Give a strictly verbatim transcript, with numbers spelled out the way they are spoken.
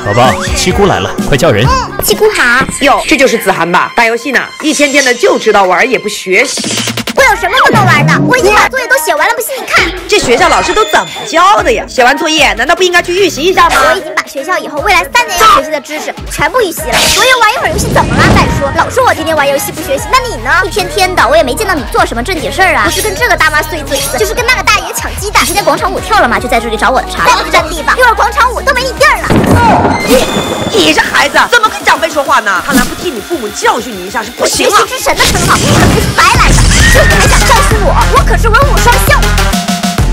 宝宝，七姑来了，快叫人。 嗯，七姑好。 哟，这就是子涵吧？打游戏呢，一天天的就知道玩，也不学习。 我有什么不能玩的？我已经把作业都写完了，不信你看。 这学校老师都怎么教的呀？写完作业难道不应该去预习一下吗？ 我已经把学校以后未来三年要学习的知识全部预习了。所以玩一会儿游戏怎么了？再说，老说我天天玩游戏不学习，那你呢？一天天的，我也没见到你做什么正经事儿啊。不是跟这个大妈碎嘴子，就是跟那个大爷抢鸡蛋。今天广场舞跳了嘛，就在这里找我的茬，再不占地方，一会儿广场舞都没你地儿了。 你你这孩子怎么跟长辈说话呢？看来不替你父母教训你一下是不行了。 学习之神的称号，你可别是白来的。就你还想告诉我，我可是文武双修。